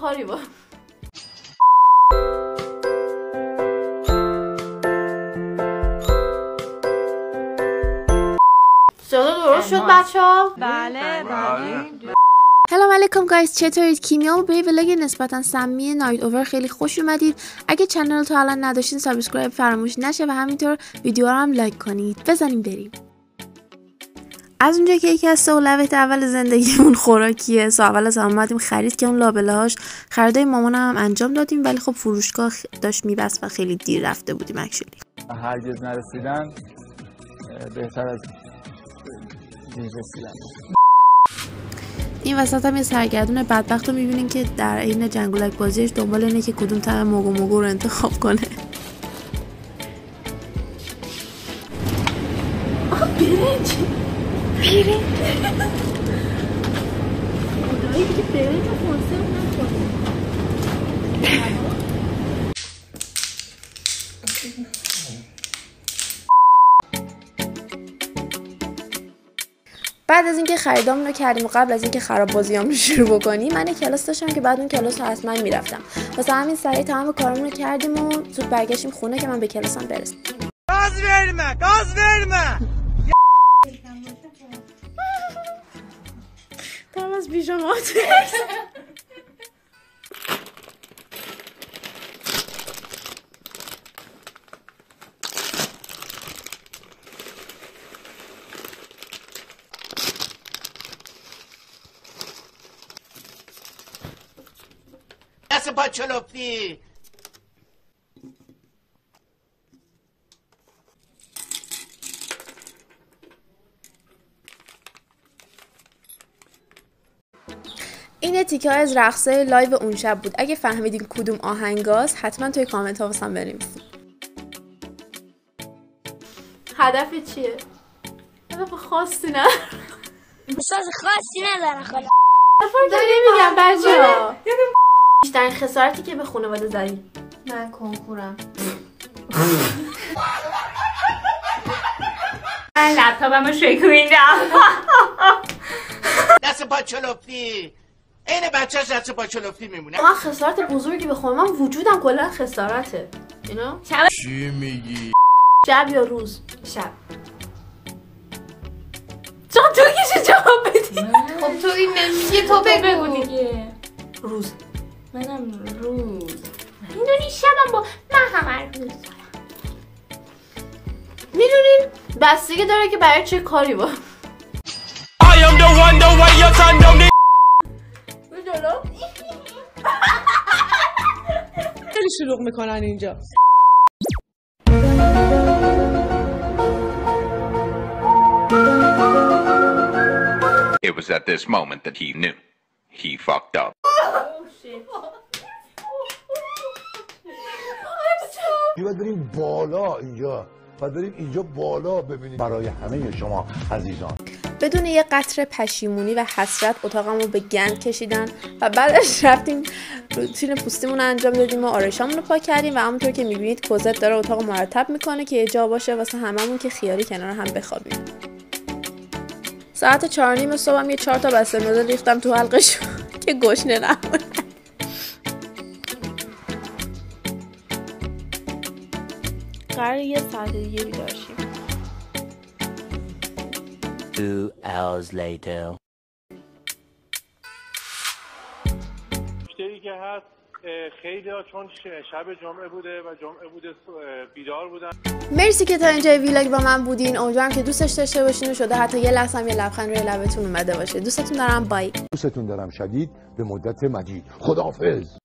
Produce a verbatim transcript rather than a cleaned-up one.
کاری با صدا درست شد بچه‌ها؟ بله بله. سلام علیکم گایز، چطورید؟ کیمیا به ولاگ نسبتا سمی نایت اوور خیلی خوش اومدید. اگه چنل تو الان نداشتین سابسکرایب فراموش نشه و همینطور ویدیو رو هم لایک کنید. بزنیم بریم. از اونجایی که یکی از سهولت اول زندگیمون خوراکیه، سو اول از همه اومدیم خرید که اون لابله‌هاش خریدای مامانم هم انجام دادیم، ولی خب فروشگاه داشت میبست و خیلی دیر رفته بودیم اکچولی. هرگز نرسیدن بهتر از دیر رسیدن. این وسط هم یه سرگردون بدبخت رو میبینین که در عین جنگولک بازیش دنبال اینه که کدوم طعم موگو موگو رو انتخاب کنه. آه برنج برنج خدایی دیگه برنج رو کنسرو نکنیم. بعد از اینکه خریدامون رو کردیم و قبل از اینکه خراب بازیامون رو شروع بکنیم، من کلاس داشتم که بعد اون کلاس رو حتما میرفتم. واسه همین سریع تمام کارمون رو کردیم و زود برگشتیم خونه که من به کلاسم برسم. گاز verme گاز verme دارم از بیجامات دست پا چلوفتی. این تیکه از رقصه لایو اون شب بود. اگه فهمیدین کدوم آهنگاست حتما توی کامنت ها واسم بنویسید. هدف چیه؟ هدف خاصی نه. ساز خاصی نداره خاله. داری میگم بچه‌ها. بیشترین خسارتی که به خانواده زدی؟ من کنکورم. من لپتاپمو شکوندم. دست پا چلوفتی. این بچه‌اش دست پا چلوفتی میمونه. من خسارت بزرگی به خودم، من وجودم کلا خسارته. اینا؟ چی میگی؟ شب یا روز؟ شب. چرا تو کیش جواب بدی؟ خب تو این نمیگی، تو بگو دیگه. روز. منم روز. میدونی شبم با من همه روز. میدونین بستگی داره که برای چه کاری با. خیلی شلوغ میکنن اینجا. It was at this moment that he knew. He fucked up. باید بریم بالا اینجا. باید بریم اینجا بالا ببینیم. برای همه شما عزیزان. بدون یه قطره پشیمونی و حسرت اتاقمو به گند کشیدن و بعدش رفتیم روتین پوستیمون رو انجام دادیم و آرایشامون رو پاک کردیم و همونطور که میبینید کوزت داره اتاق مرتب میکنه که یه جا باشه واسه هممون که خیالی کنار هم بخوابیم. ساعت چهار نیم صبحم یه چهار تا بسته نودل ریختم تو حلقش که گشنه نمونه. قرار یه ساعت دیگه بیدار شیم. Two hours later. مشتری که هست خیلی ها چون شب جمعه بوده و جمعه بوده بیدار بودن. مرسی که تا اینجای ویلاگ با من بودین. امیدوارم که دوستش داشته باشین و شده حتی یه لحظه هم یه لبخند روی لبتون اومده باشه. دوستتون دارم. بای. دوستتون دارم شدید به مدت مدید. خداحافظ.